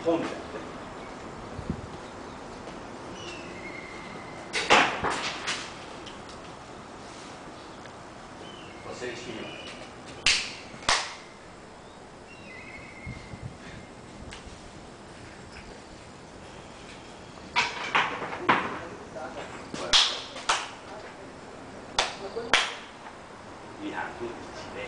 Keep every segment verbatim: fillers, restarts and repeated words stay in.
ポンって正式にはにひゃくいちで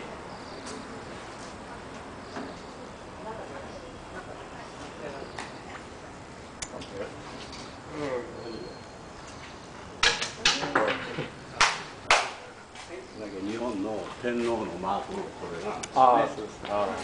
日本の天皇のマークのこれなんですね。ああ、そうですね。ああ。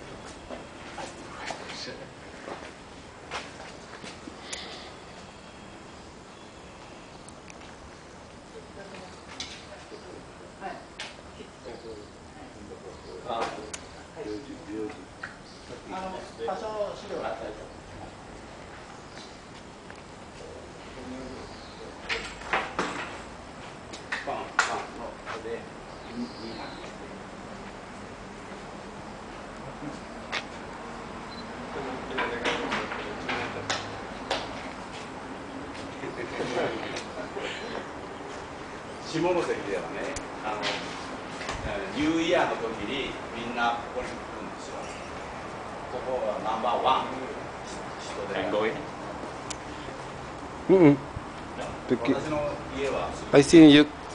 あの多少資料があったりとか。パンパンのここで下関ではね、あのニューイヤーの時にみんなここに来るんですよ。ここはナンバーワン。 Mm-mm. 私の家は。 I seen you